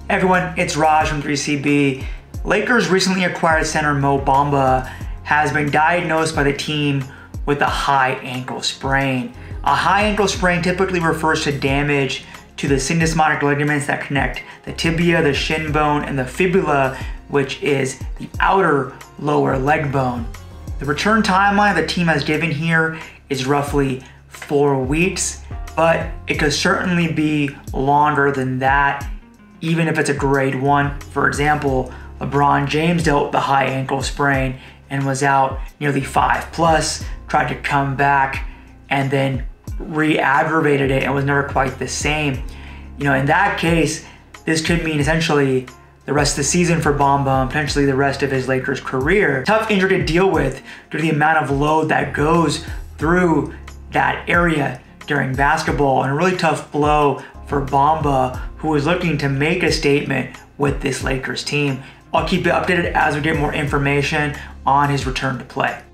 Hey everyone, it's Raj from 3CB. Lakers recently acquired center Mo Bamba has been diagnosed by the team with a high ankle sprain. A high ankle sprain typically refers to damage to the syndesmotic ligaments that connect the tibia, the shin bone, and the fibula, which is the outer lower leg bone. The return timeline the team has given here is roughly 4 weeks, but it could certainly be longer than that, even if it's a grade 1. For example, LeBron James dealt with a high ankle sprain and was out nearly 5+, tried to come back and then re-aggravated it and was never quite the same. In that case, this could mean essentially the rest of the season for Bamba and potentially the rest of his Lakers career. Tough injury to deal with due to the amount of load that goes through that area during basketball, and a really tough blow for Bamba, who is looking to make a statement with this Lakers team. I'll keep you updated as we get more information on his return to play.